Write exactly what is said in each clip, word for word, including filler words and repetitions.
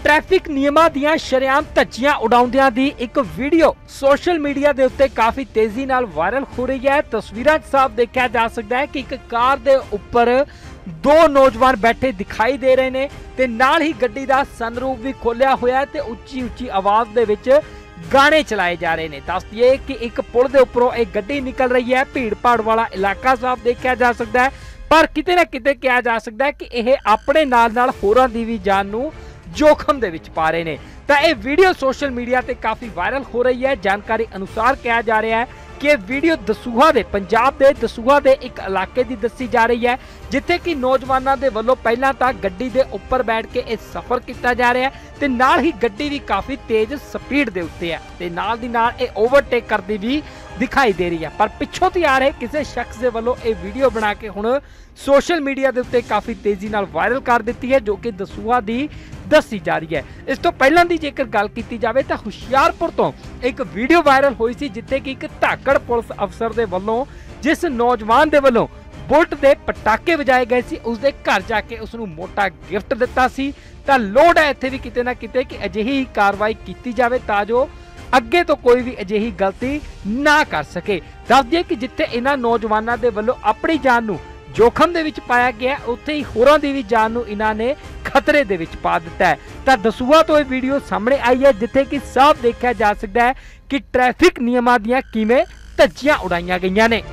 Traffic नियमां दीयां शरेआम धज्जियां उड़ाउंदियां दी एक वीडियो सोशल मीडिया दे उत्ते काफी तेजी नाल वायरल हो रही है। तस्वीरां साफ देखा जा सकता है कि एक कार दे उपर दो नौजवान बैठे दिखाई दे रहे ने ते नाल ही गड्डी दा सनरूफ भी खोलिया होया है ते उच्ची उच्ची आवाज दे विच गाने चलाए जा रहे ने। दस दिए कि एक पुल दे उपरों एक गड्डी निकल रही है। भीड़ भाड़ वाला इलाका साफ देखा जा सकता है, पर किते ना किते कहा जा सकता है कि यह अपने नाल नाल होरां दी भी जान नूं जोखम दे विच पा रहे ने। तां यह वीडियो सोशल मीडिया ते काफी वायरल हो रही है। जानकारी अनुसार कहा जा रहा है कि वीडियो दसूहा दे पंजाब दे दसूहा दे एक इलाके दी दसी जा रही है, जिथे कि नौजवानों दे वल्लों पहलां तां गड्डी दे उपर बैठ के इह सफर किया जा रहा है ते नाल ही गड्डी भी काफी तेज स्पीड दे उत्ते है ते नाल दी नाल इह ओवरटेक करदी भी दिखाई दे रही है। पर पिछों तो आ रहे किसी शख्स के वालों ये वीडियो बना के हुण सोशल मीडिया के उत्ते काफ़ी तेजी नाल वायरल कर दी है, जो कि दसूहा दी दसी जा रही है। इस तो पहलां दी जेकर गल की जाए तो हुशियारपुर तो एक वीडियो वायरल हुई सी, जिथे कि एक धाकड़ पुलिस अफसर के वालों जिस नौजवान के वालों बुलट के पटाके वजाए गए सी, उसके घर जाके उसनूं मोटा गिफ्ट दिता सी। तां लोड़ है इत्थे भी किते ना किते कि अजिही कार्रवाई की जाए तां जो अगे तो कोई भी अजिही गलती ना कर सके। दस दिए कि जिथे इन्हां नौजवानों के वालों अपनी जान नूं जोखम दे विच पाया गया, उत्थे ही होरां दी भी जान नूं इन्हां ने खतरे दे विच पा दिता है। तां दसूहा तो यह वीडियो सामने आई है, जिथे कि साफ देखा जा सकता है कि ट्रैफिक नियमां दीयां किवें धज्जियां उड़ाईयां गईयां ने।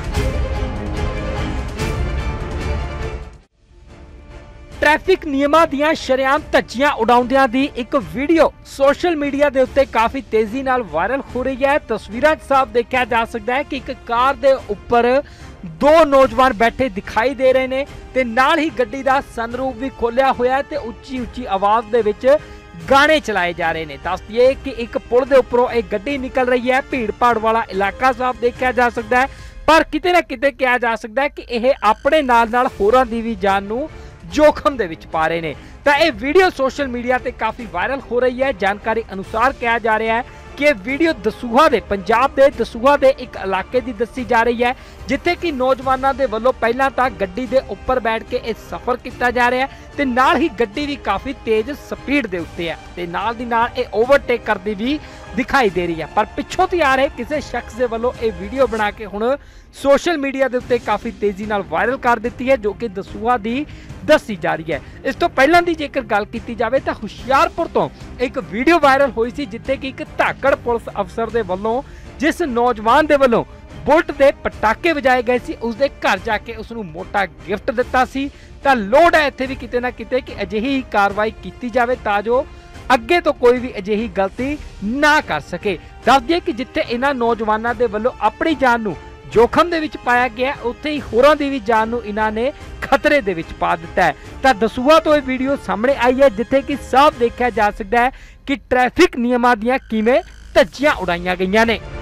ट्रैफिक नियमां दीयां शरेआम धज्जियां उड़ाउंदियां दी एक वीडियो सोशल मीडिया दे उत्ते काफी तेजी नाल वायरल हो रही है। तस्वीरां साफ देखा जा सकता है कि एक कार दे उपर दो नौजवान बैठे दिखाई दे रहे ने ते नाल ही गड्डी दा सनरूफ भी खोलिया होया है ते उच्ची उच्ची आवाज दे विच गाने चलाए जा रहे ने। दस दिए कि एक पुल दे उपरों एक गड्डी निकल रही है। भीड़ भाड़ वाला इलाका साफ देखा जा सकता है, पर किते ना किते कहा जा सकता है कि यह अपने नाल नाल होरां दी भी जान नूं जोखम दे विच पा रहे ने। तां यह वीडियो सोशल मीडिया ते काफी वायरल हो रही है। जानकारी अनुसार कहा जा रहा है कि यह वीडियो दसूहा दे पंजाब दे दसूहा दे एक इलाके दी दसी जा रही है, जिथे कि नौजवानों के वालों पहलां तां गड्डी दे उपर बैठ के इह सफर किया जा रहा है ते नाल ही गड्डी भी काफी तेज स्पीड दे उत्ते है ते नाल दी नाल इह ओवरटेक करदी भी दिखाई दे रही है। पर पिछों तो आ रहे किसी शख्स के वालों ये वीडियो बना के हुण सोशल मीडिया के उत्ते काफ़ी तेजी नाल वायरल कर दी है, जो कि दसूहा दी दसी जा रही है। इस तो पहलां दी जेकर गल की जाए तो हुशियारपुर तो एक वीडियो वायरल हुई सी, जिथे कि एक धाकड़ पुलिस अफसर के वालों जिस नौजवान के वालों बुलट के पटाके वजाए गए सी, उसके घर जाके उसनूं मोटा गिफ्ट दिता सी। तां लोड़ है इत्थे भी किते ना किते कि अजिही कार्रवाई की जाए तां जो अगे तो कोई भी अजिही गलती ना कर सके। दस दिए कि जिथे इन्हां नौजवानों के वालों अपनी जान नूं जोखम दे विच पाया गया, उत्थे ही होरां दी भी जान नूं इन्हां ने खतरे दे विच पा दिता है। तां दसूहा तो यह वीडियो सामने आई है, जिथे कि साफ देखा जा सकता है कि ट्रैफिक नियमां दीयां किवें धज्जियां उड़ाईयां गईयां ने।